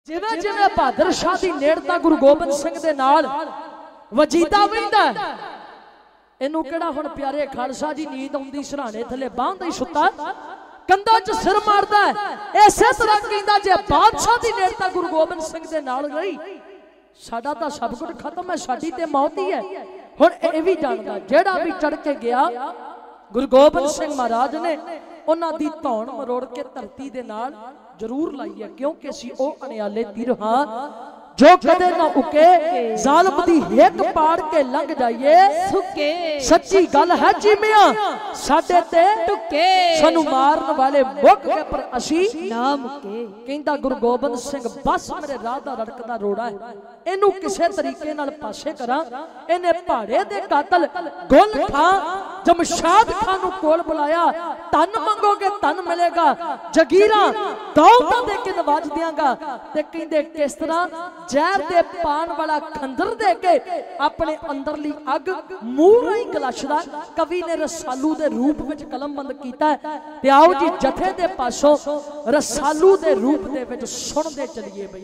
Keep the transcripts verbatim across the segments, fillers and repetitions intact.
जिवें जिवें बहादुर शाह की नेड़ता गुरु गोबिंद सिंह दे नाल वजीदा वहिंदा इनू केड़ा हुण प्यारे खालसा जी नींद आउंदी सराणे थले बांहदा ही सुता कंधा च सिर मारदा है। इसे तरह कहंदा जे बादशाह की नेड़ता गुरु गोबिंद सिंह दे नाल रही साडा तां सब कुछ खत्म है, साडी ते मौत ही है। हुण इह भी जानदा जेड़ा भी चढ़ के गया गुरु गोबिंद सिंह महाराज ने उन्हां दी धौण मरोड़ के धरती दे नाल जरूर लाई है, क्योंकि असीं ओह अनियाले तीर हां जो कदे ना उके जालिम दी हिक पाड़ के लंघ जाइए सुके। सच्ची गल है जी मियां साडे ते टुके सानू मारन वाले मुक के पर असी ना मुके। कहंदा गुरु गोबिंद सिंह बस मेरे राह दा रड़कदा रोड़ा है, इनू किसे तरीके नाल पासे करां। इन्हें पहाड़े दे कातल गुल खां जमशाद खान नू कोल बुलाया, धन मंगोगे धन मिलेगा, जगीरां दौलतां दे के नवाज दियांगा। ते कहंदे किस तरह जहर दे पान वाला खंजर दे के अपने अंदरली अग मूंह राही गलाशदा। कवि ने रसालू दे रूप विच कलमबंद कीता है ते आओ जी जथे दे पासों रसालू दे रूप दे विच सुनदे चलिए बई।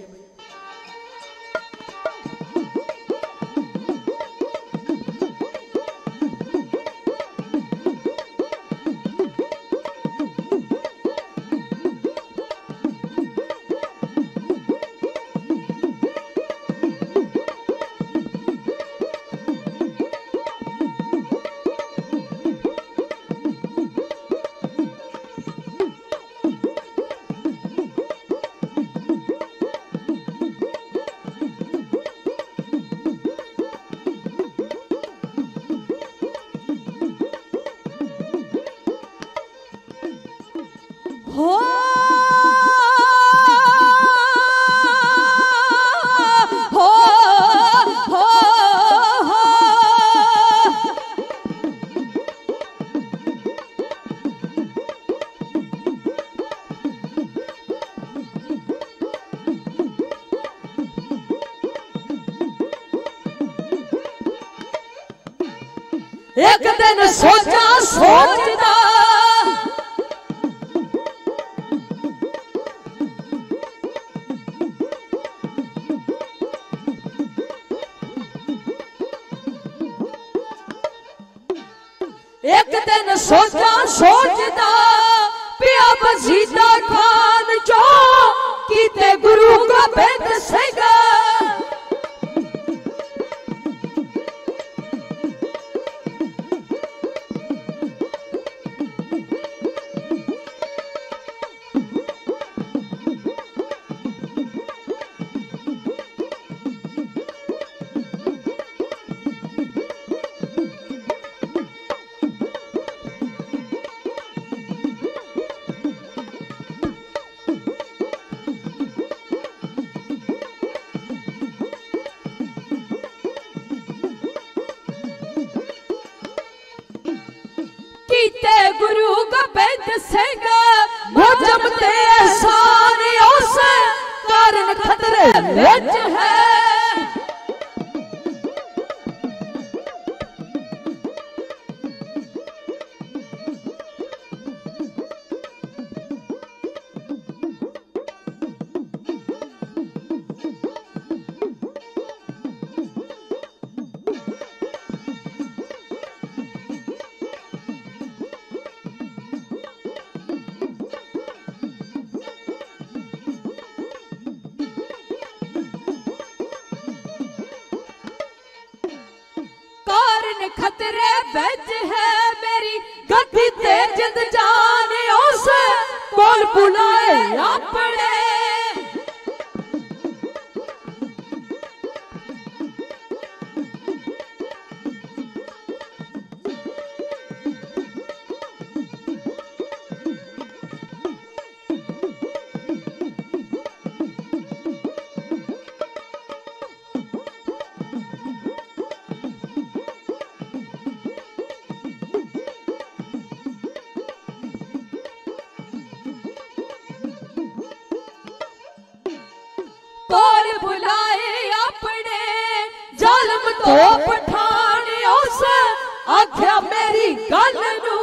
हो हो हो हो एक दिन सोचा सोचदा एक दिन सोचा सोचदा पिया बजीदा खान जो कीते गुरु गोबिंद सिंह। गुरु गोबिंद सिंह मुझम ते एहसान उस कारण खतरे विच है। खतरे बिच है मेरी गद्दी ते जिंद जान उस कोल बुलाए अपने। कोल बुलाए अपने जालिम तो पठान उस आख्या मेरी गल नू।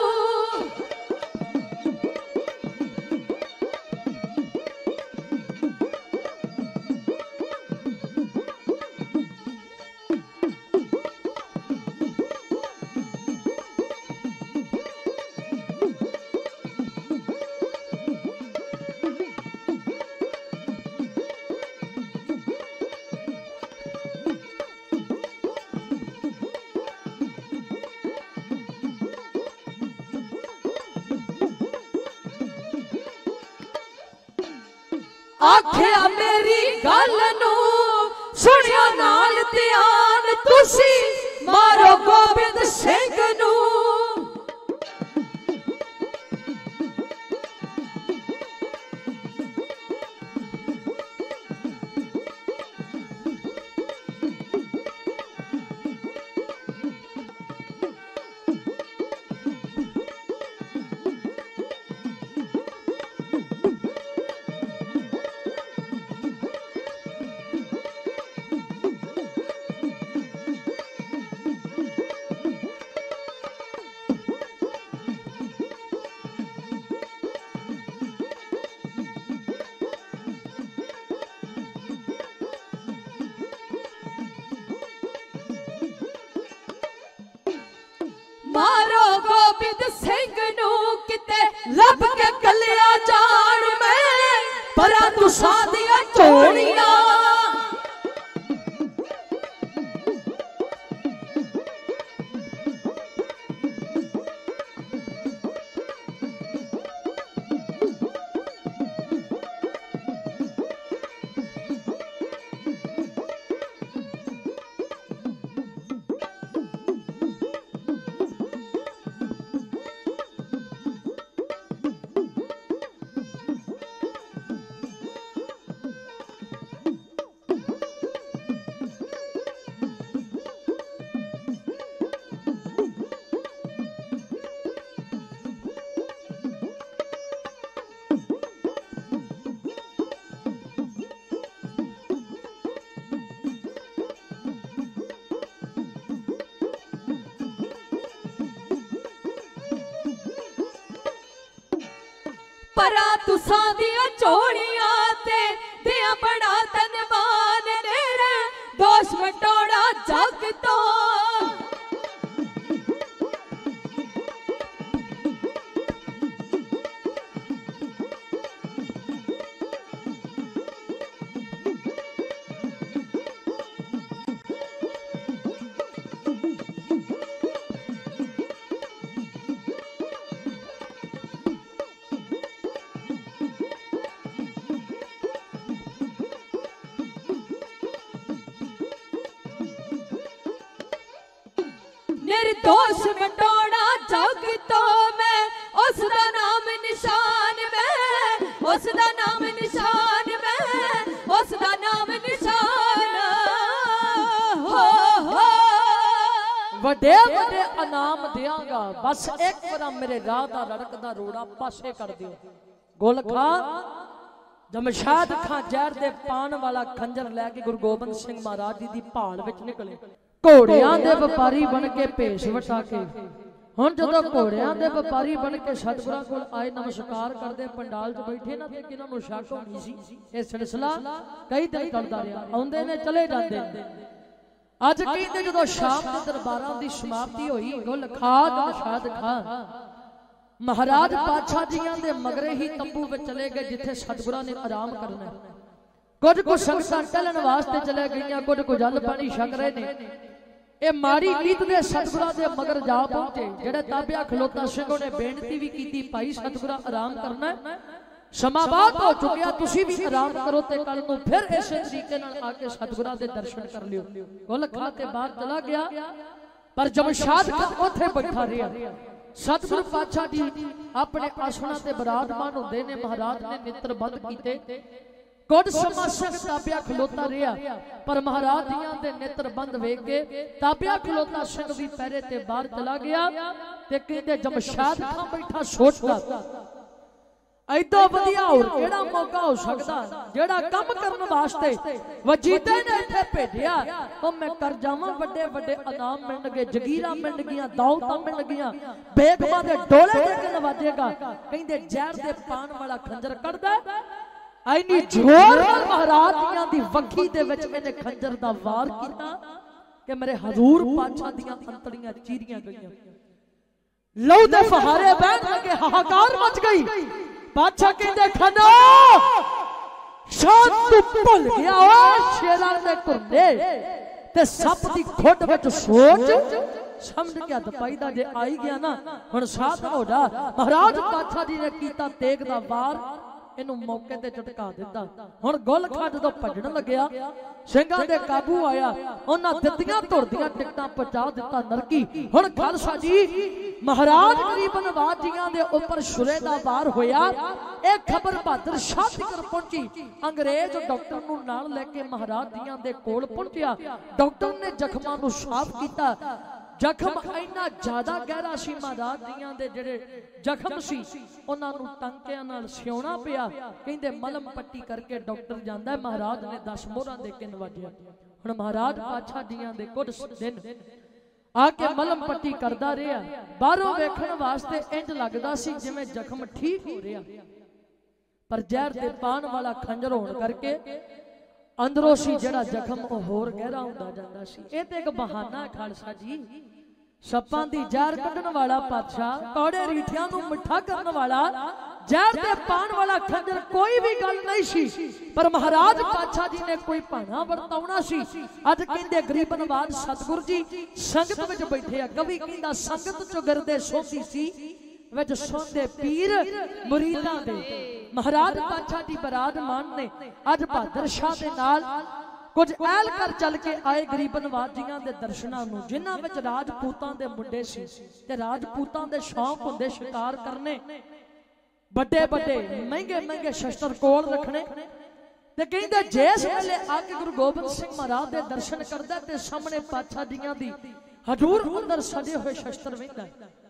आख्या मेरी गल नू सुनिया नाल ध्यान तुसी मारो गोबिंद सिंह नू। मारो गोबिंद सिंह नू किते लब के कलिया जान में परा तुसां दियां झोलियां। परा तुसां दियां झोलियां ते दिया बड़ा धनवान ने दोष मटोड़ा जग तो। निर्दोष मटोड़ा जग तो मैं उसदा नाम निशान में उसदा नाम निशान में उसदा नाम निशान हो हो। वडे वडे इनाम देंगा बस एक बार मेरे राह दा रड़कदा रोड़ा पासे कर दियो। गोलखा जमशेद खां जहर दे पान वाला खंजर लैके गुरु गोबिंद सिंह महाराज जी दी भाल विच निकले। घोड़ियां दे व्यापारी बन के भेष वटा के हुण जदों घोड़ियां दे व्यापारी बन के सतगुरां कोल आए नमस्कार करदे पंडाल च बैठे ना ते किन्हां नूं शक होनी सी इह सिलसिला कई दिन चलदा रहा आउंदे ने चले जांदे। अज कहंदे जदों शाम दे दरबारां दी समाप्ति होई गुल खाद नशाद खां महाराज पातशाह जियां दे मगरे ही तंबू विच चले गए जिथे सतगुरां ने आराम करना। कुछ कुछ संगतां टहलण वास्ते चले गईयां कुछ कुछ जल पानी छक रहे ने। ए माड़ी नीत दे सतगुरां दे मगर जा पहुंचे जेड़े ताबिया खलोता सिंह ने बेनती भी कीती भाई सतगुरां आराम करना समा बाद हो चुकिया तुसी भी आराम करो ते कल नूं फिर इसे तरीके नाल आके सतगुरां दे दर्शन कर लियो। गुल खा के बाहर चला गया पर जमशेद खां ओथे बैठा रहा। सतगुरु पातशाह जी अपने आसना ते विराजमान होंदे ने। महाराज ने नेत्र बंद कीते कुछ समा सिंह ताबिया खलोता रहा पर महाराज जियां दे नेत्र बंद वेख के ताबिया खलोता सिंह भी पैरे ते बाहर चला गया ते कहंदे जमशेद खां बैठा सोचदा ऐदो वधिया होर केड़ा मौका हो सकदा जेड़ा काम करन वास्ते वजीदे ने इत्थे भेजिया ओ मैं कर जावां। वड्डे वड्डे इनाम मिलणगे जगीरां मिलणगियां दौलतां मिलणगियां बेगमां दे डोले दे के नवाजेगा। कहंदे जहर दे पान वाला खंजर कढदा ऐनी जोर नाल महाराज दियां दी वखी दे विच इहने खंजर दा वार कीता कि मेरे हजूर पातशाह दियां अंतड़ियां चीरियां गईयां। लहू दे फहारे बहन लगे हाहाकार मच गई। पातशाह कहंदे खनो शांत तू भुल गया ओ शेरां दे घुरने ते सप दी खुड विच सोच समझ के हद पाईदा जे आई गया ना हुण साथ हो जा। महाराज पातशाह जी ने कीता तेग दा वार इनू मौके ते झटका दिता। हुण गुल खा जदों भजन लग्या ਸਿੰਘਾਂ दे काबू आया, उन्हां दित्तियां तुरदियां टिकटां पहुंचा दिता नरकी। हुण खालसा जी महाराज गरीब नवाज जियां दे उपर छुरे दा वार होया। यह खबर बहादुर शाह तक पहुंची। अंग्रेज डॉक्टर नूं नाल लैके महाराज जियां दे कोल पहुंचिया। डॉक्टर ने जख्मां नूं साफ कीता। जख्म इन्ना ज्यादा गहरा सी, महाराज जियां दे जिहड़े जख्म सी उन्हां नूं टांकियां नाल सिउणा पिया। कहंदे मलम पट्टी करके डॉक्टर जांदा, महाराज ने दस मोहरां दे के नवाजिया। हुण महाराज पातशाह जियां दे कुछ दिन आके मलम पट्टी करदा रहा। बाहरों वेखण वास्ते इंज लगदा सी जिवें जख्म ठीक हो रहा, पर जहर दे पान वाला खंजर होण करके अंदरों सी जड़ा जख्म वो होर गहरा हुंदा जांदा सी। इह ते इक बहाना खालसा जी, सप्पां दी जहर कढण वाला पातशाह, कौड़े रीठियां नूं मिठा करन वाला, जहर दे पान वाला खंजर कोई भी गल नहीं सी, पर महाराज पातशाह जी ने कोई भाना वरताउणा सी। अज कहंदे गरीब नवाज सतगुर जी संगत विच बैठे आ। कवि कहंदा संगत चो गिरदे सोती सी विच सोंदे पीर मुरीदां दे। महाराज पातशाह जी बरादमान ने अज बहादुर शाह दे नाल कुछ ऐल कर चल के आए गरीब नवाज जियां दे दर्शनां नूं, जिन्हां विच राजपूतां दे मुंडे सी ते राजपूतां दे शौक हुंदे शिकार करने, बड़े बड़े महंगे महंगे शस्त्र कोल रखने। ते कहंदे जिस वेले आके गुरु गोबिंद सिंह महाराज दे दर्शन करदा ते सामने पातशाह जियां दी हजूर अंदर सजे हुए शस्त्र वेंदा,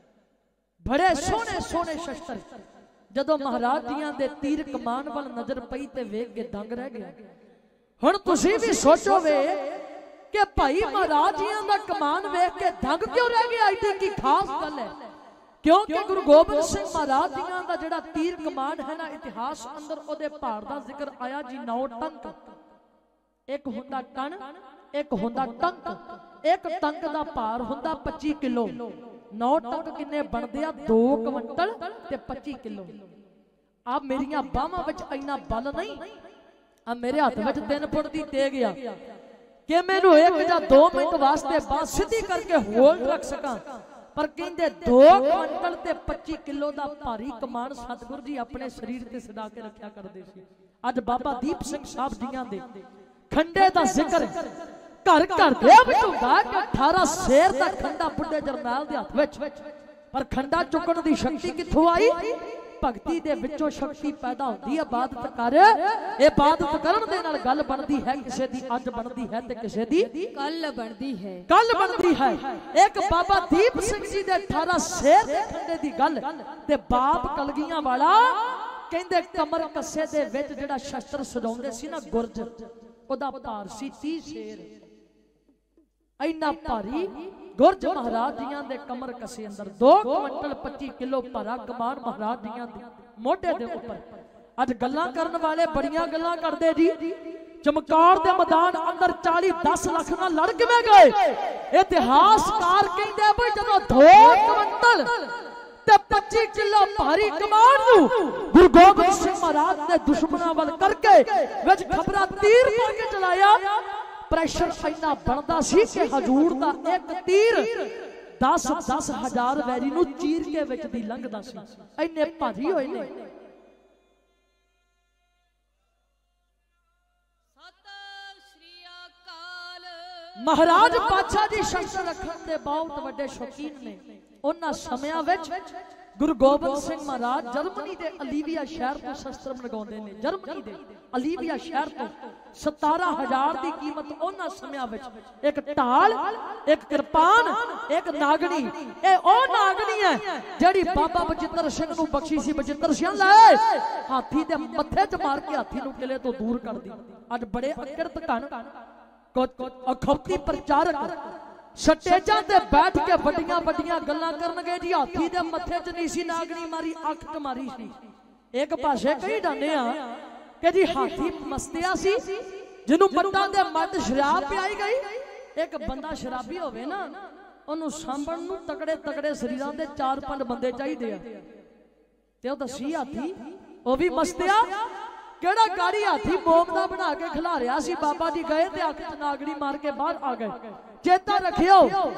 बड़े सोहने सोहने शस्त्र। जदों महाराज जियां दे तीर कमान वाल नजर पई ते वेख के दंग रह गया। हुण तुसीं भी सोचो वे कि भाई महाराज जियां दा कमान वेख के दंग क्यों रह गया? इतनी की खास गल है, क्योंकि गुरु गोबिंद सिंह महाराज जियां दा जिहड़ा तीर कमान है ना, इतिहास अंदर ओदे भार दा जिक्र आया जी। नौ टंक, एक हुंदा टन, एक हुंदा टंक। एक टंक दा भार हुंदा पच्ची किलो। नौ टंक किन्ने बनदे आ? दो क्विंटल ते पच्ची किलो। आ मेरियां बाहां विच इन्ना बल नहीं, आ मेरे हाथ विच तीन फुट दी तेग आ कि मैनू एक जां दो मिनट वास्ते बांह सीधी करके होल्ड रख सकां। पर कहंदे दो क्विंटल ते पच्ची किलो दा भारी कमान सतगुर जी अपने शरीर ते सदा के रखिया करदे सी। अज बाबा दीप सिंह साहब जियां दे खंडे दा जिक्र घर घर दे विच हुंदा कि अठारह शेर दा खंडा बुढ़े जरनैल दे हत्थ विच, पर खंडा चुकण दी शक्ति कित्थों आई? भगती दे विचों शक्ति पैदा होंदी है। इबादत कर, इबादत करन दे नाल गल बनदी है, किसे दी अज बनदी है ते किसे दी कल बनदी है, कल बनदी है। एक बाबा दीप सिंह जी दे अठारह शेर दे खंडे दी गल ते बाप कलगियां वाला कहंदे कमर कस्से दे विच जिहड़ा शस्त्र सजाउंदे सी ना गुरज, ओदा भार सी तीस शेर। इन्ना भारी गुरज महाराज जियां दे कमर कसे अंदर दो क्विंटल पच्ची किलो भरा कमान महाराज जियां दे मोढे दे उपर। अज गल्लां करन वाले बड़ियां गल्लां करदे जी। चमकौर दे मैदान अंदर चालीस दस लाख नाल लड़ किवें गए? इतिहासकार कहंदे बई जदों दो क्विंटल ते पच्ची किलो भारी कमान नूं गुरु गोबिंद सिंह महाराज ने दुश्मनां वल करके विच खबरा तीर पा के चलाया। प्रेशर इन्ना बनता सी कि हजूर दा एक तीर दस दस हजार वैरी नूं चीर के विच दी लंघदा सी, इन्ने भारी होए ने। महाराज पातशाह जी शस्त्र रखण दे बहुत वड्डे शौकीन ने। उन्हां समयां विच गुरु गोबिंद सिंह महाराज जर्मनी दे अलीविया शहर तो शस्त्र मंगाउंदे ने। जर्मनी दे अलीविया शहर तो सतारह हजार की कीमत उन्हां समयां विच एक ढाल, एक किरपान, एक नागनी। ए ओ नागनी है जिहड़ी बाबा बचित्र सिंह नूं बख्शी सी। बचित्र सिंह ले हाथी दे मत्थे च मार के हाथी नूं किले तो दूर कर दी। अज बड़े अकिरत घन अखौती प्रचारक स्टेजां ते बैठ के बड़ियां बड़ियां गल्लां करनगे जी। हाथी दे मत्थे च नहीं सी नागनी मारी, अख च मारी सी। एक पासे कही जाने कि जी हाथी मस्तिया सी जिन्हों मर्दां दे मत शराब पियाई गई। एक बंदा शराबी होवे ना, ओनू सांभण नूं तगड़े तगड़े शरीरां दे चार पांच बंदे चाहिए आ। ते ओह दसी हाथी ओह भी मस्तिया केड़ा गाड़ी हाथी मोम दा बना के खिला रहा सी। बाबा जी गए ते अख च नागनी मार के बाहर आ गए। चेता रखियो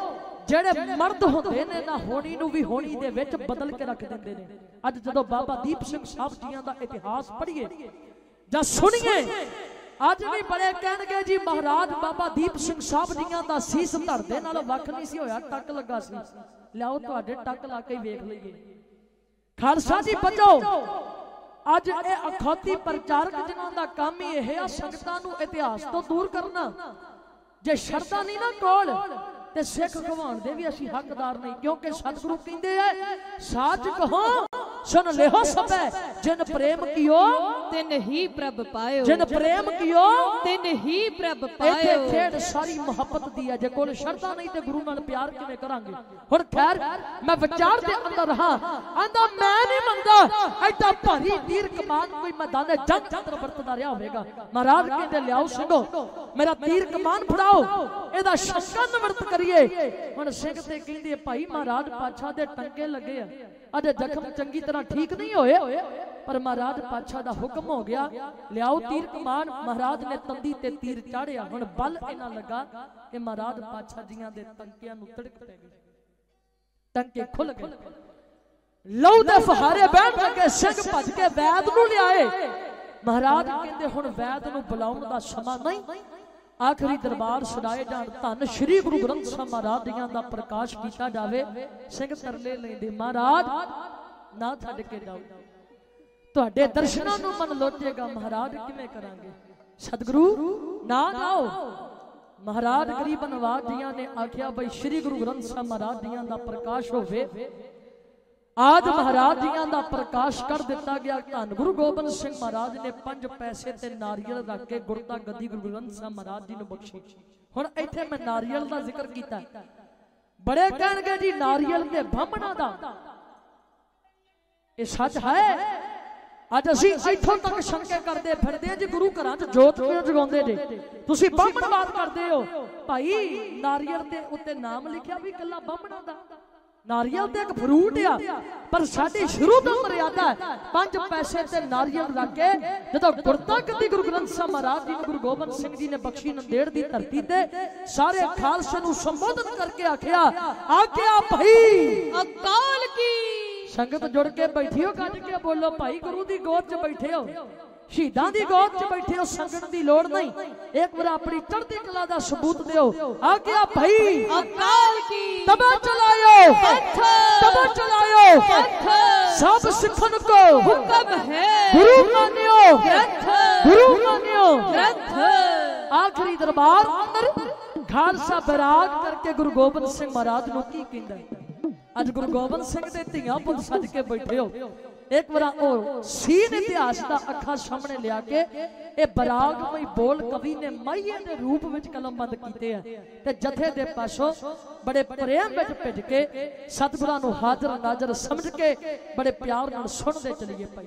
ਜਿਹੜੇ ਮਰਦ ਹੁੰਦੇ ਨੇ ਨਾ ਹੋਣੀ ਨੂੰ ਵੀ ਹੋਣੀ ਦੇ ਵਿੱਚ ਬਦਲ ਕੇ ਰੱਖ ਦਿੰਦੇ ਨੇ। ਅੱਜ ਜਦੋਂ ਬਾਬਾ ਦੀਪ ਸਿੰਘ ਸਾਹਿਬ ਜੀਆਂ ਦਾ ਇਤਿਹਾਸ ਪੜ੍ਹੀਏ ਜਾਂ ਸੁਣੀਏ, ਅੱਜ ਵੀ ਬੜੇ ਕਹਿਣਗੇ ਜੀ ਮਹਾਰਾਜ ਬਾਬਾ ਦੀਪ ਸਿੰਘ ਸਾਹਿਬ ਜੀਆਂ ਦਾ ਸੀਸ ਧਰਦੇ ਨਾਲ ਵੱਖ ਨਹੀਂ ਸੀ ਹੋਇਆ, ਟੱਕ ਲੱਗਾ ਸੀ। ਲਿਆਓ ਤੁਹਾਡੇ ਟੱਕ ਲਾ ਕੇ ਵੇਖ ਲਈਏ। ਖਾਲਸਾ ਜੀ ਬਚੋ। ਅੱਜ ਇਹ ਅਖੌਤੀ ਪ੍ਰਚਾਰਕ ਜਿਨ੍ਹਾਂ ਦਾ ਕੰਮ ਹੀ ਇਹ ਆ ਸੰਗਤਾਂ ਨੂੰ ਇਤਿਹਾਸ ਤੋਂ ਦੂਰ ਕਰਨਾ। ਜੇ ਸ਼ਰਧਾ ਨਹੀਂ ਨਾ ਕੋਲ ਤੇ ਸਿੱਖ ਖਵਾਉਣ ਦੇ ਵੀ ਅਸੀਂ ਹੱਕਦਾਰ ਨਹੀਂ, ਕਿਉਂਕਿ ਸਤਿਗੁਰੂ ਕਹਿੰਦੇ ਆ ਸਾਚ ਕਹੋ सुन लेहो सबे जिन प्रेम कियो तिन ही प्रभ पायो, जिन प्रेम कियो तिन ही प्रभ पायो। खेड सारी मोहब्बत दी है, जे कोल शर्ता नहीं ते गुरु नाल प्यार किवें करांगे। हुण खैर मैं विचार दे अंदर रहा, आंदा मैं नहीं मंगदा ऐडा भारी तीर कमान कोई मैदान जंग अंदर वरतदा रहा होवेगा। महाराज कहंदे लियाओ सिंघो मेरा तीर कमान फड़ाओ, एदा शंकन वर्त करिए। हुण सिंह ते कहंदे भाई महाराज पातशाह दे टंगे लगे आ, अजे जख्म चंगी तरह ठीक नहीं होए, पर महाराज पातशाह दा हुक्म हो गया लियाओ तीर कमान। महाराज ने तंदी ते तीर चाढ़िया, हुण बल इना लगा कि महाराज पातशाह जियां दे टंकियां नूं तड़क पै गई, टंके खुल गए, लहू दे फहारे बहन लगे। सिंह भज के वैद नूं लियाए। महाराज कहंदे हुण वैद नूं बुलाउण दा समा नहीं, आखिरी दरबार सजाए जाण, धन श्री गुरु ग्रंथ साहिब महाराज जियां दा प्रकाश कीता जावे। सिंह तरले लैंदे महाराज ना छड्ड के जाओ, तुहाडे दर्शनां नूं मन लोचेगा, महाराज किवें करांगे, सतगुरु ना जाओ। महाराज गरीब नवाज जियां ने आख्या बई श्री गुरु ग्रंथ साहिब महाराज जियां दा प्रकाश होवे। आज महाराज जियां दा प्रकाश कर दिता गया। धन गुरु गोबिंद सिंह महाराज ने पंज पैसे ते नारियल रख के गुरता गद्दी गुरु ग्रंथ साहिब महाराज जी नूं बख्शी। हुण इत्थे मैं नारियल दा जिक्र कीता, बड़े कहणगे जी नारियल ते ब्राह्मणां दा, ये सच है। अज असीं इत्थों तक शंके करदे फिरदे जी गुरु घरां च जोत क्यों जगाउंदे जे, तुसीं ब्राह्मणवाद करदे हो। भाई नारियल दे उत्ते नाम लिखिया भी कल्ला ब्राह्मणां दा, नारियल ते एक फ्रूट आ, पर साडी शुरू तो मर्यादा है पांच पैसे ते नारियल रख के जदों गुरता गद्दी गुरु ग्रंथ साहिब महाराज जी गुरु गोबिंद सिंह जी ने बख्शी नंदेड़ दी धरती ते सारे खालसे नूं संबोधन करके आखिया आखिया भाई अकाल की संगत जुड़ के बैठी हो, कट के बोलो भाई गुरु दी गोद च बैठे हो, शहीदां दी गोद च बैठे हो, संगत दी लोड़ नहीं। एक बार अपनी चढ़ती कला दा सबूत दियो। आ गया भाई अकाल की तबा चलायो, तबा चलायो, सब सिखन को हुक्म है, गुरु मानियो, गुरु मानियो। आखिरी दरबार अंदर खालसा बैराग करके गुरु गोबिंद सिंह महाराज नूं की कहंदा है। अज गुरु गोबिंद सिंह दे धीआं पुत्त सज के बैठे हो। एक बार ओ सीन इतिहास का अखा सामने लिया के ए बरागमई बोल कवि ने माइये दे रूप विच कलमबंद कीते हैं ते जथे दे पासों बड़े प्रेम विच भिज के सतगुरां नूं हाजर नाजर समझ के बड़े प्यार नाल सुनदे चलिए भाई।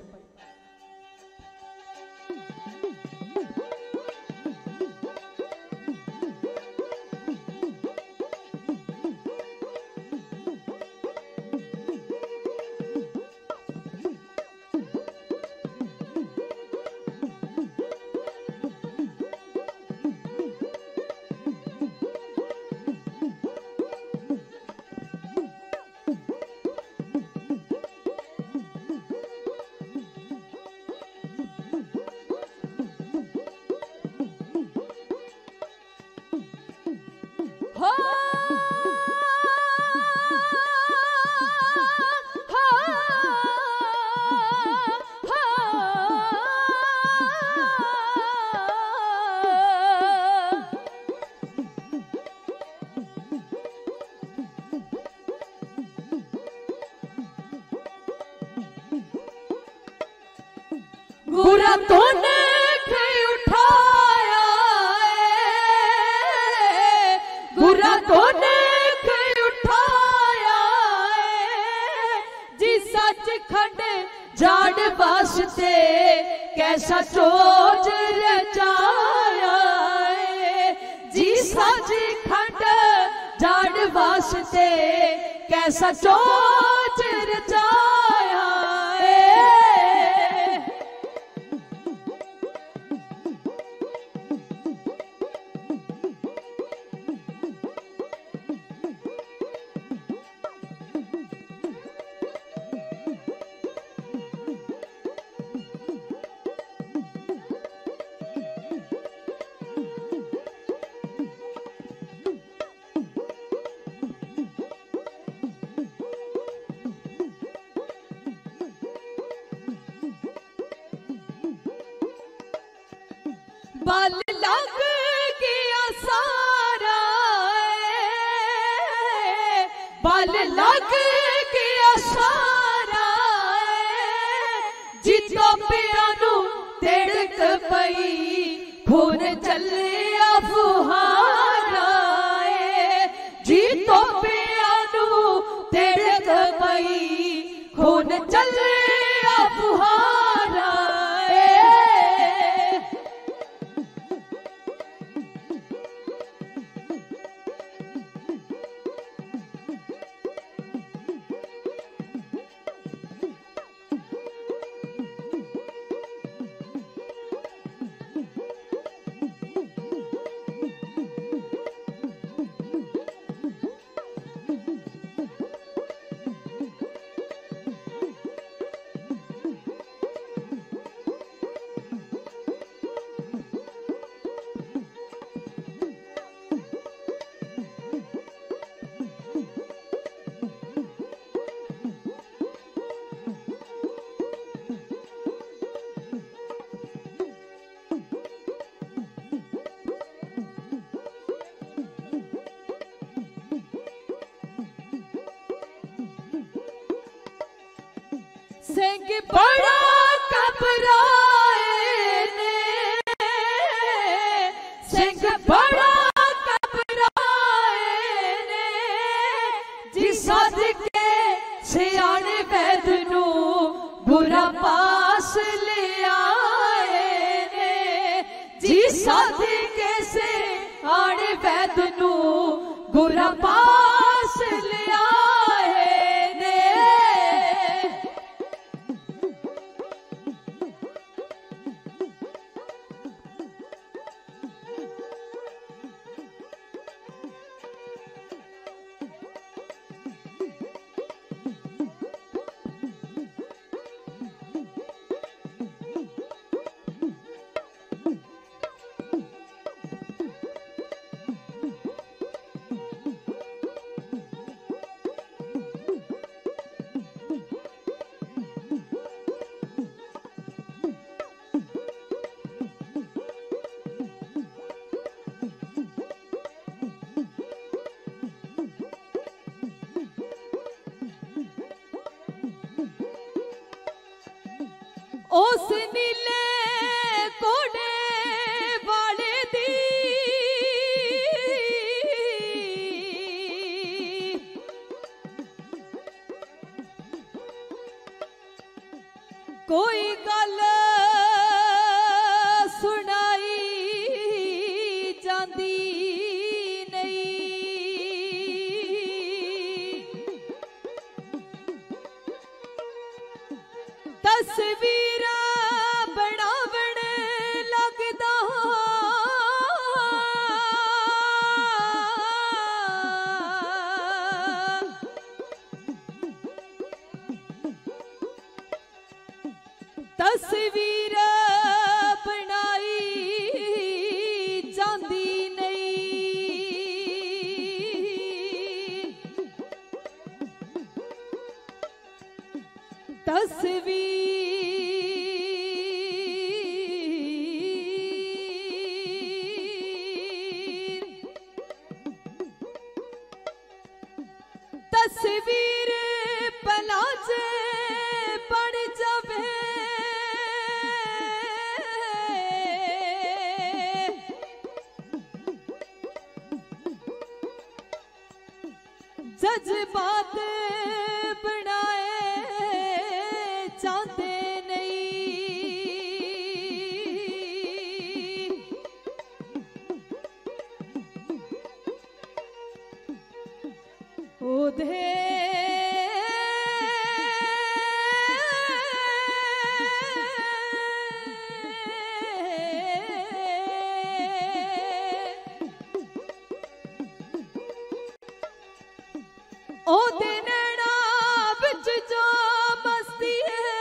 गुरा तूने कहीं उठाया है, गुरा तूने कहीं उठाया है, जी सच खंड जाड़ वास्ते कैसा चोज रचाया है, जी सच खंड जाड़ वास्ते कैसा चोज रचाया है। लग गया सारा बल लग गया सारा जितो पिया नू तिड़क पई खून चलिया फुहारा जितो पिया नू तिड़क पई खून चलिया फुहारा सिंह बड़ा घबराए ने सिंह बड़ा घबराए ने जी सद के सियाने वैद नू बुरा पास ले आए ने जी सद के सियाने वैद नू बुरा पास ले आए ने उस नीले कोडे वाले दी कोई गल सुनाई जाती नहीं तस्वीर तस्वीर बनाई जाती नहीं तस्वीर तस्वीर पलाजे बन जावे जज्बात बनाए जाते नहीं ओधे ओ नैना बिच जो मस्ती है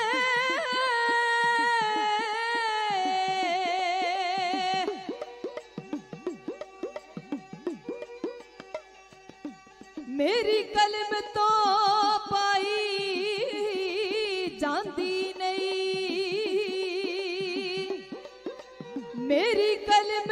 मेरी कलम तो पाई जाती नहीं मेरी कलम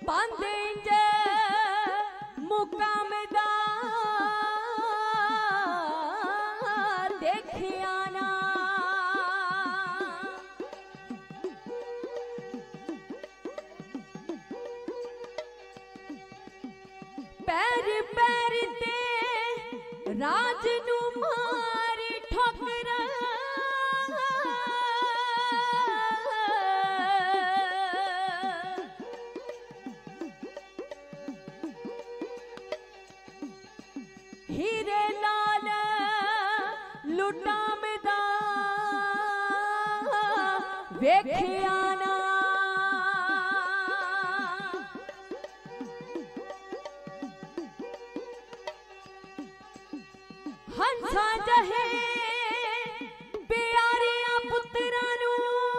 पांदे ज मुकाम दा देखिया ना पैर पैर ते राज नू मारी ठोकर हीरे लाल लुटाम दा वेखिया ना हंसा जहे प्यारिया पुत्रा नू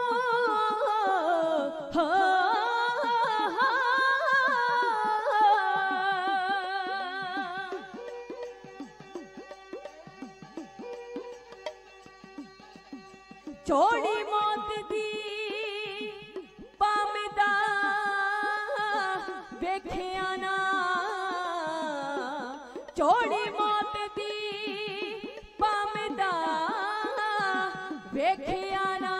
चोड़ी मौत दी पामदा वेखिया ना चोड़ी मौत दी पामदा वेखिया ना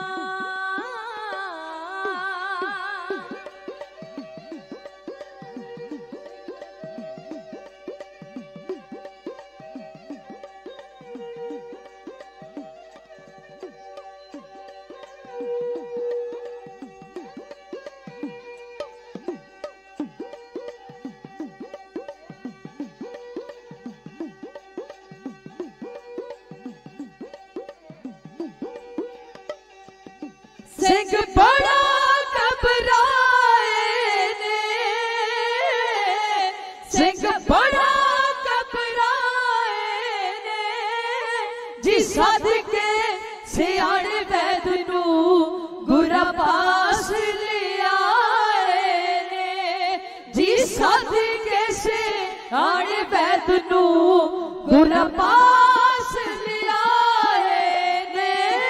सिंह बड़ा घबराए ने सिंह बड़ा घबराए ने जी सद के सियाणे वैद नू गुरा पास लियाए ने जी सद के सियाणे वैद नू गुरा पास लियाए ने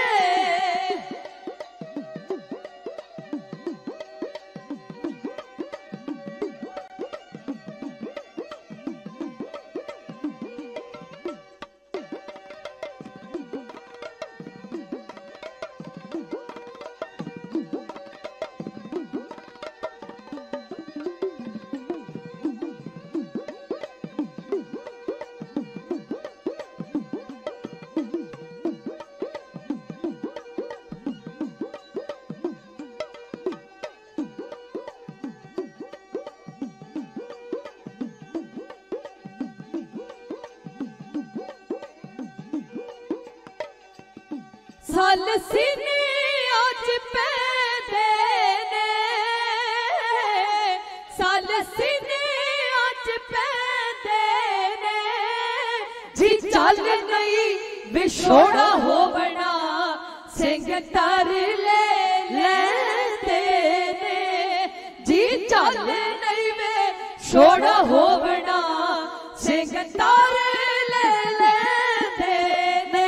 साल सीने आज पैदे ने साल सीने आज पैदे ने जी चल नहीं विछोड़ा हो बना सिंह तर ले लेते ने जी चल नहीं विछोड़ा हो बना सिंह तर ले लेते ने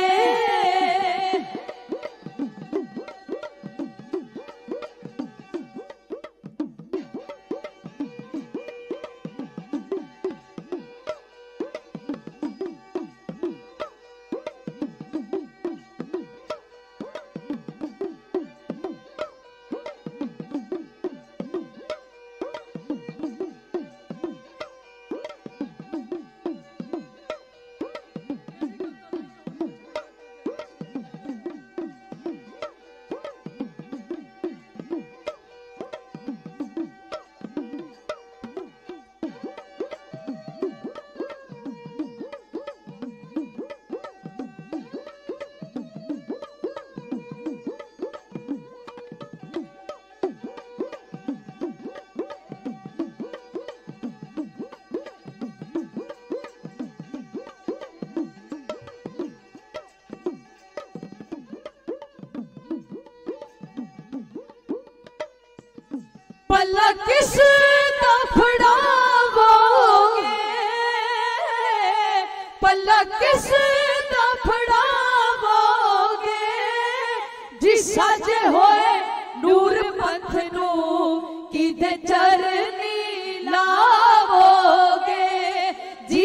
पल्ला किस दा फड़ावोगे पल्ला किस दा फड़ावोगे जिस सजे होए नूर पंथ नू किदे चरनी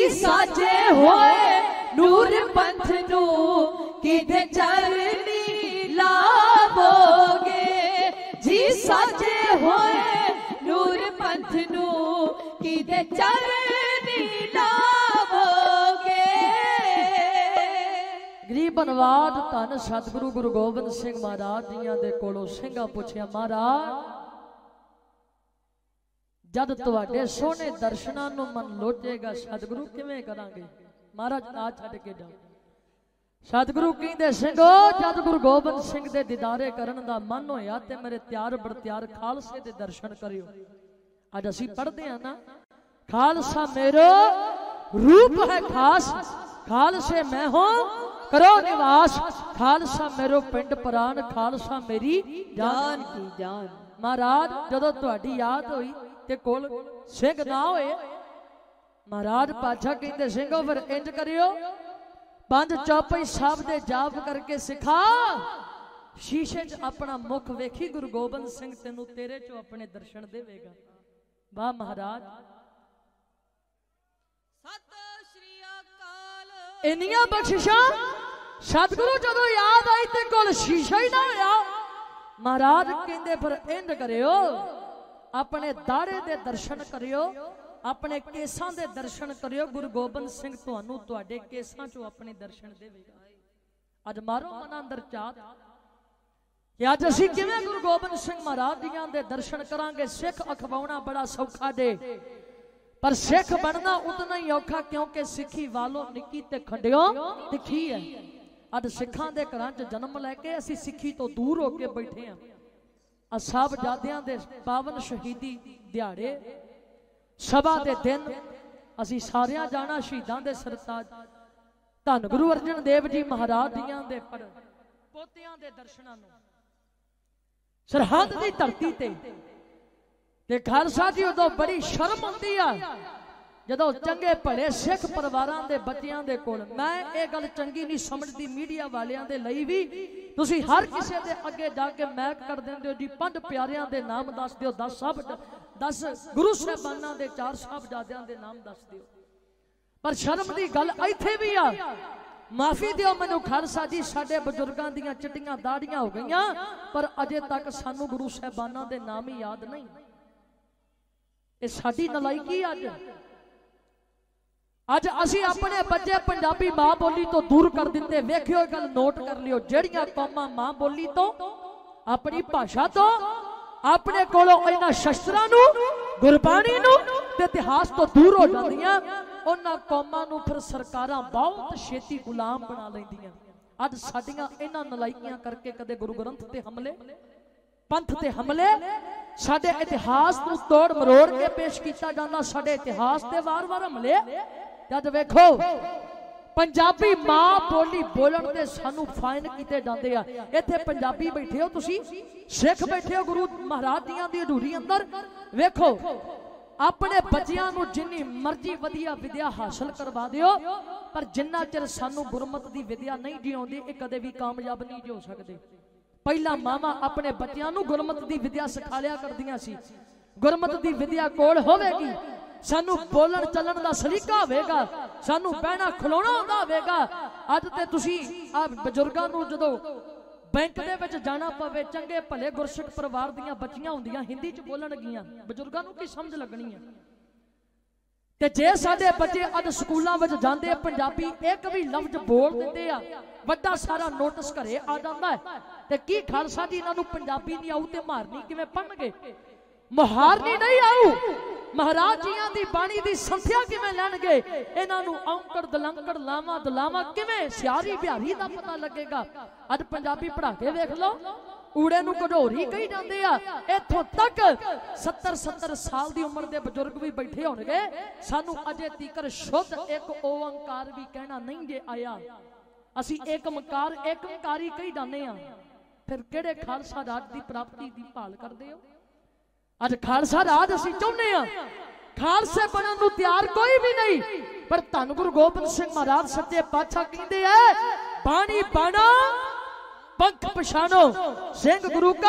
साजे होए नूर पंथ नू किदे चरनी लावोगे जी साजे होए नूर पंथ नू किदे चरनी लावोगे। गरीब बनवाद धन सतगुरु गुरु गोबिंद सिंह महाराज जियां दे कोलों सिंघा पुछया महाराज जद तुहाडे सोहने दर्शनां नूं मन लोचेगा सतगुरु किवें करांगे। महाराज ना छड्ड के जाओ। सतगुरु कहंदे सिंघो जद गुरु गोबिंद सिंह दे दीदारे करन दा मन होया ते मेरे त्यार बरत्यार खालसे दे दर्शन करियो। अज असीं पढ़दे हां ना खालसा मेरो रूप है खास खालसे मैं हूं करो निवास खालसा मेरो पिंड प्राण खालसा मेरी जान की जान। महाराज जदों तुहाडी याद होई ते कोल सिंह ना होए महाराज पातशाह कहंदे सिंघो फिर इंज करियो पंज चौपाई साहब दे जाप करके सिखा शीशे च अपना मुख वेखी गुरु गोबिंद सिंह तेनू तेरे चो अपने दर्शन देवेगा। वाह महाराज सत श्री अकाल इन्नियां बख्शिशां सतगुरु जदों याद आई ते कोल शीशा ही ना होया। महाराज कहंदे फिर इंज करियो अपने दाड़े दे दर्शन करियो अपने केसां दे दर्शन करियो गुरु गोबिंद सिंह तुहानू तुहाडे केसां चों अपने दर्शन देवेगा। अज मारो मन अंदर चाहत कि अज असीं किवें गुरु गोबिंद सिंह महाराज जियां दे दर्शन करांगे। सिख अखवाउणा बड़ा सौखा दे पर सिख बनना उतना ही औखा क्योंकि सिखी वालों निक्की ते खंडियो तिखी है। अज सिखां दे घरां च जन्म लैके असीं सिखी तो दूर होके बैठे हां। साहबजादियां दे पावन शहीदी दिहाड़े सभा दे दिन असीं सारियां जाना शहीदां दे सरताज धन गुरु अर्जन देव जी महाराज जियां दे पर पोतियां दे दर्शनां नूं सरहद दी धरती ते ते खालसा जी उदों बड़ी शर्म आउंदी आ जदों चंगे भले सिख परिवारां दे बच्चियां दे कोल। मैं ये गल चंगी नहीं समझदी मीडिया वालियां दे लई भी तुसीं हर किसी दे अगे जाके मैक कर दिंदे हो जी पंज प्यारियां दे नाम दस दिओ दस साहब दस गुरु साहिबानां दे चार साहबजादियां दे नाम दस दिओ पर शर्म दी गल इत्थे भी आ। माफी दिओ मैनू खालसा जी साडे बजुर्गां दीयां चिट्टियां दाड़ियां हो गईयां पर अजे तक सानू गुरु साहिबानां दे नाम ही याद नहीं। ये साडी नलायकी अज अज असी अपने बच्चे पंजाबी मां बोली तो दूर कर दिते। वेखियो गल नोट कर लियो जेड़ियां कौमां मां बोली तो अपनी भाषा तो अपने कोलों इन्हां शस्त्रां नूं गुरबाणी नूं ते इतिहास तो दूर हो जांदियां उन्हां कौमां नूं फिर सरकारां बहुत छेती गुलाम बना लैंदियां। अज साडियां इन्हां नलायकियां करके कदे गुरु ग्रंथ ते हमले पंथ ते हमले साडे इतिहास नूं तोड़ मरोड़ के पेश कीता जांदा। साडे इतिहास ते वार-वार हमले जद वेखो पंजाबी मां बोली बोलन ते सानू फाइन कीते जांदे आ। इत्थे पंजाबी बैठे हो तुसी सिख बैठे हो गुरु महाराज दियां दी हजूरी अंदर वेखो अपने बच्चियां नू जिन्नी मर्जी वधिया विद्या हासिल करवा दिओ पर जिन्ना चिर सानू गुरमत दी विद्या नहीं जिउंदी ये कदे भी कामयाब नहीं हो सकदे। पहला मामा अपने बच्चियां नू गुरमत दी विद्या सिखा लिया करदियां सी। गुरमत दी विद्या कोल होवेगी सानू बोलन चलन दा सलीका होवेगा सानू बहना खलोना हुंदा होवेगा। अज ते तुसी आ बजुर्गां नू जदों बैंक दे विच जाना पवे चंगे भले गुरसिख परिवार दीयां बच्चियां हुंदियां हिंदी च बोलणगियां बजुर्गां नू की समझ लगनी है। ते जे साडे बच्चे अज स्कूलां विच जांदे पंजाबी एक भी लफ्ज बोल दिंदे आ वड्डा सारा नोटिस घरे आ जांदा है ते की खालसा जी इन्हां नू पंजाबी नहीं आऊ ते मारनी किवें पढ़नगे मुहारनी नहीं आऊ महाराज जियां दी बाणी दी संथ्या किवें लैणगे इन्हां नू औंकड़ दलंकड़ लावा दलावा किवें सियारी बिहारी दा पता लगेगा। अज पंजाबी पढ़ा के वेख लो ऊड़े नू घड़ोरी कही जांदे आ। इत्थों तक सत्तर सत्तर साल दी उम्र दे बजुर्ग भी बैठे होणगे सानू अजे तीकर शुद्ध एक ओंकार भी कहना नहीं जे आया। असी एक मकार एक मकारी कही जाने आ फिर केड़े खालसा राज दी प्राप्ति दी भाल करदे हो। अज खालसा राज असी चाहुंदे आ खालसे बनन नू तैयार कोई भी नहीं पर धन गुरु गोबिंद सिंह महाराज सच्चे पातशाह कहंदे आ बाणी बाणा पंख पछानो सिंह गुरु का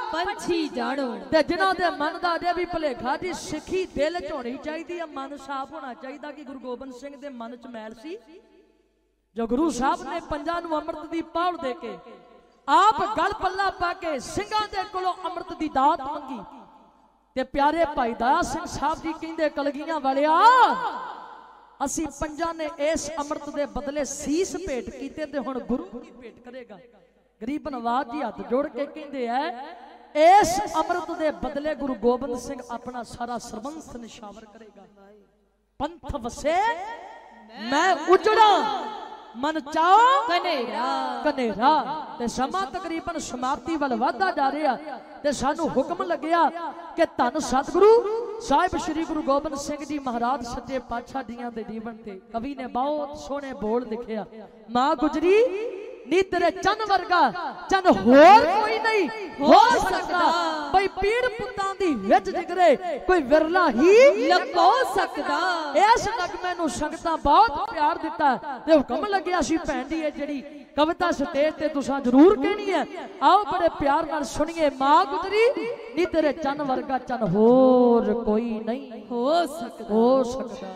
ਪੰਛੀ ਜਾਣੋ। ਤੇ ਜਿਨ੍ਹਾਂ ਦੇ ਮਨ ਦਾ ਅਜੇ ਵੀ ਭੁਲੇਖਾ ਜੀ ਸਿੱਖੀ ਦਿਲ ਚ ਹੋਣੀ ਚਾਹੀਦੀ ਆ, ਮਨ ਸਾਫ਼ ਹੋਣਾ ਚਾਹੀਦਾ ਕਿ ਗੁਰੂ ਗੋਬਿੰਦ ਸਿੰਘ ਦੇ ਮਨ ਚ ਮੈਲ ਸੀ। ਜੋ ਗੁਰੂ ਸਾਹਿਬ ਨੇ ਪੰਜਾਂ ਨੂੰ ਅੰਮ੍ਰਿਤ ਦੀ ਪਾਉਲ ਦੇ ਕੇ ਆਪ ਗਲ ਪੱਲਾ ਪਾ ਕੇ ਸਿੰਘਾਂ ਦੇ ਕੋਲੋਂ ਅੰਮ੍ਰਿਤ ਦੀ ਦਾਤ ਮੰਗੀ ਤੇ ਪਿਆਰੇ ਭਾਈ ਦਇਆ ਸਿੰਘ ਸਾਹਿਬ ਜੀ ਕਹਿੰਦੇ ਕਲਗੀਆਂ ਵਾਲਿਆ ਅਸੀਂ ਪੰਜਾਂ ਨੇ ਇਸ ਅੰਮ੍ਰਿਤ ਦੇ ਬਦਲੇ ਸੀਸ ਭੇਟ ਕੀਤੇ ਤੇ ਹੁਣ ਗੁਰੂ ਕੀ ਭੇਟ ਕਰੇਗਾ। ਗਰੀਬ ਨਵਾਜ ਜੀ ਹੱਥ ਜੋੜ ਕੇ ਕਹਿੰਦੇ ਐ ਇਸ ਅੰਮ੍ਰਿਤ ਦੇ ਬਦਲੇ ਗੁਰੂ ਗੋਬਿੰਦ ਸਿੰਘ ਆਪਣਾ ਸਾਰਾ ਸਰਬੰਸ ਨਿਸ਼ਾਵਰ ਕਰੇਗਾ। ਪੰਥ ਵਸੇ ਮੈਂ ਉਜੜਾ ਮਨ ਚਾਓ ਕਨੇਰਾ ਕਨੇਰਾ। ਤੇ ਸਮਾਂ ਤਕਰੀਬਨ ਸਮਾਪਤੀ ਵੱਲ ਵਧਦਾ ਜਾ ਰਿਹਾ ਤੇ ਸਾਨੂੰ ਹੁਕਮ ਲੱਗਿਆ ਕਿ ਧੰਨ ਸਤਿਗੁਰੂ ਸਾਹਿਬ ਸ੍ਰੀ ਗੁਰੂ ਗੋਬਿੰਦ ਸਿੰਘ ਜੀ ਮਹਾਰਾਜ ਸੱਚੇ ਪਾਤਸ਼ਾਹ ਦੀਆਂ ਦੇ ਜੀਵਨ ਤੇ ਕਵੀ ਨੇ ਬਹੁਤ ਸੋਹਣੇ ਬੋਲ ਲਿਖਿਆ। ਮਾਂ ਗੁਜਰੀ ਨੀ ਤੇਰੇ ਚੰਨ ਵਰਗਾ ਚੰਨ ਹੋਰ ਕੋਈ ਨਹੀਂ ਹੋ ਸਕਦਾ। ਬਈ ਪੀੜ ਪੁੱਤਾਂ ਦੀ ਵਿੱਚ ਜਿਗਰੇ ਕੋਈ ਵਿਰਲਾ ਹੀ ਲਕੋ ਸਕਦਾ। ਇਸ ਨਗਮੇ ਨੂੰ ਸੰਗਤਾਂ ਬਹੁਤ ਪਿਆਰ ਦਿੱਤਾ ਤੇ ਹੁਕਮ ਲੱਗਿਆ ਸੀ ਭੈਣ ਜੀ ਇਹ ਜਿਹੜੀ ਕਵਿਤਾ ਸਟੇਜ ਤੇ ਤੁਸੀਂ ਜ਼ਰੂਰ ਕਹਿਣੀ ਹੈ। ਆਓ ਬੜੇ ਪਿਆਰ ਨਾਲ ਸੁਣੀਏ। ਮਾਂ ਗੁਜਰੀ ਨੀ ਤੇਰੇ ਚੰਨ ਵਰਗਾ ਚੰਨ ਹੋਰ ਕੋਈ ਨਹੀਂ ਹੋ ਸਕਦਾ ਹੋ ਸਕਦਾ।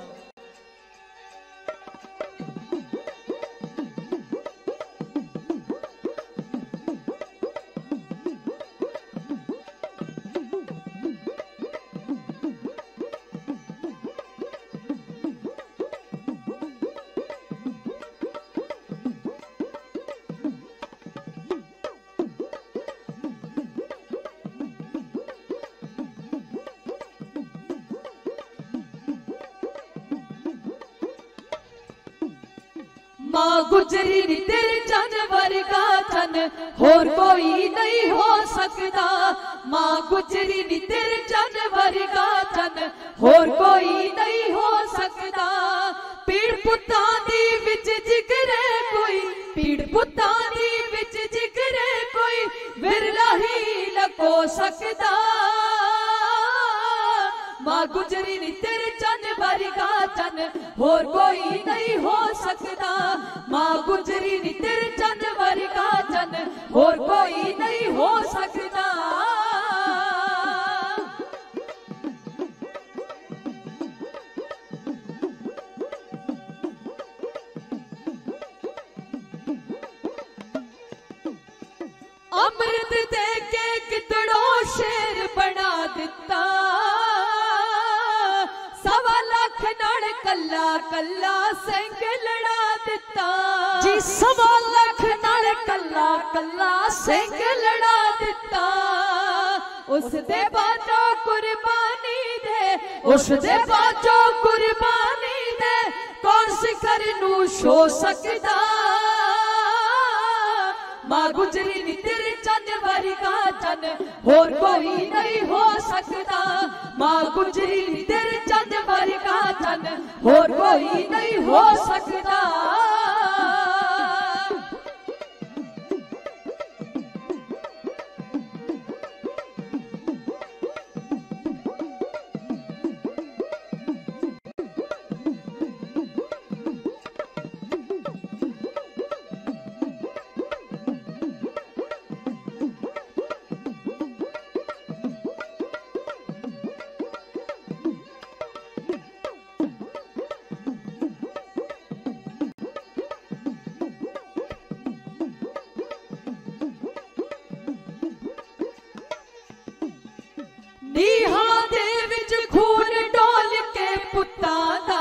माँ गुजरी नी तेरे चन वर्गा चन होर कोई नहीं हो सकता। माँ गुजरी नी तेरे चन वर्गा चन होर कोई नहीं हो सकता। पीड़ पुत्तां दी विच जिगरे कोई पीड़ पुत्तां दी विच जिगरे कोई विरला ही लको सकता। माँ गुजरी नी तेरे चन वर्गा चन होर कोई नहीं हो सकता। माँ गुजरी नी तेरे चन वर्गा चन होर कोई नहीं हो सकता। अमृत दे के कितड़ो शेर बना दिता। सवा लाख नाल कल्ला कल्ला सिंह लड़ा दिता जी। सवा लाख नाल कल्ला कल्ला सिंह लड़ा दिता। उस दे बाजो कुर्बानी दे उस दे बाजो कुर्बानी दे कौन सिखर नू छो सकदा। माँ गुजरी नी तेरे चन वर्गा चन होर कोई नहीं हो सकता। माँ गुजरी नी तेरे चन वर्गा चन होर कोई नहीं हो सकता। नीहां दे विच खून डोल के पुत्तां दा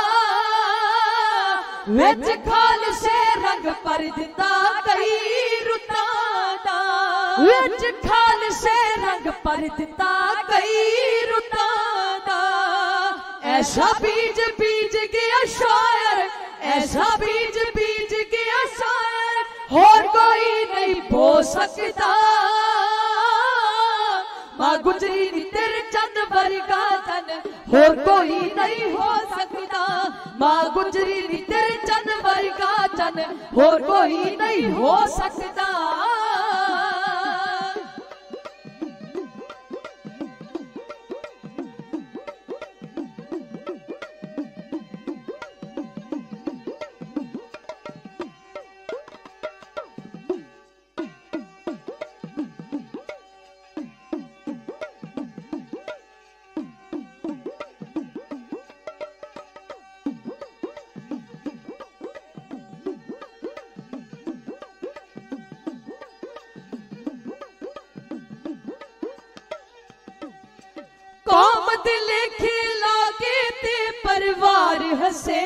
विच खालसे रंग पर दिता कई रुतां दा। विच खालसे रंग पर दिता कई रुतां दा। ऐसा बीज बीज गया शायर ऐसा बीज बीज गया शायर होर कोई नहीं बो सकता। माँ गुजरी नी तेरे चन वर्गा चन होर कोई नहीं हो सकता। माँ गुजरी नी तेरे चन वर्गा चन होर कोई नहीं हो सकता। आमद लेखे लागे ते परिवार हसे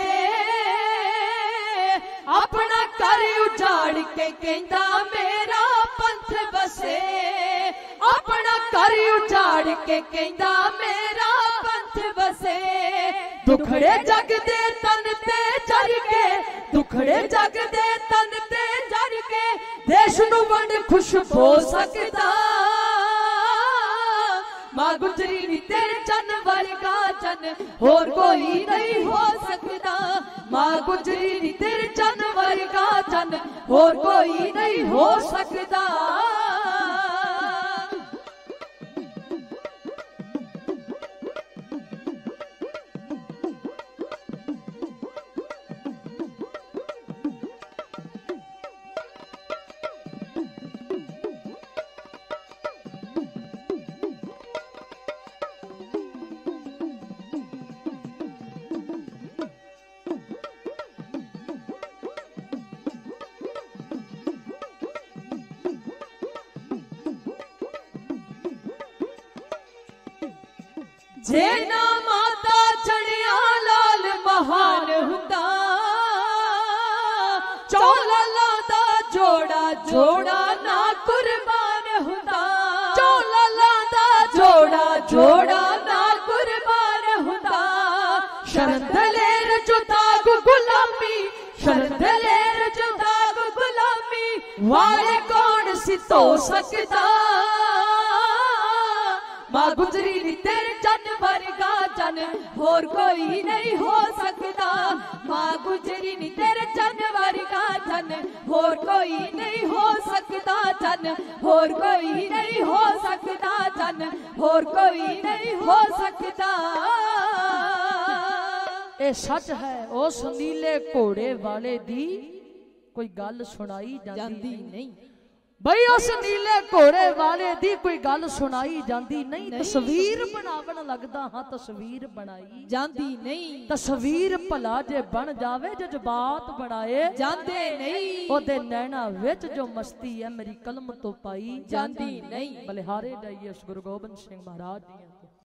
अपना घर उजाड़ के कहंदा मेरा पंथ बसे अपना घर उजाड़ के कहंदा मेरा पंथ बसे दुखड़े जग दे तन ते जर के दुखड़े जग दे तन ते जर के देश नू वंड खुश हो सकदा मां गुजरी नी तेरे चन वर्गा चन होर कोई नहीं हो सकदा मां गुजरी नी तेरे चन वर्गा चन होर कोई नहीं हो सकदा जे ना माता चढ़िया लाल महान हुंदा चौलाला दा जोड़ा जोड़ा ना कुर्बान हुंदा चौलाला दा जोड़ा जोड़ा ना कुर्बान हुंदा शरण दलेर जो दाग गुलामी शरण दलेर जो दाग गुलामी वाले कौन सी तो सकदा मां गुजरी नी तेरे चन वर्गा चन होर कोई नहीं हो सकदा मां गुजरी नी तेरे चन वर्गा चन होर कोई नहीं हो सकदा चन होर कोई नहीं हो सकदा चन होर कोई नहीं हो सकदा ए सच है उस नीले घोड़े वाले दी कोई गल सुनाई जाती नहीं बई उस नीले घोड़े वाले दी कोई गल सुनाई जाती नहीं तस्वीर बनावन लगदा हाँ तस्वीर बनाई जाती नहीं तस्वीर भला जे बन जावे जज्बात बनाए जाते नहीं ओदे नैना विच जो मस्ती है मेरी कलम तो पाई जाती नहीं बलिहारे जाइए गुरु गोबिंद सिंह महाराज जी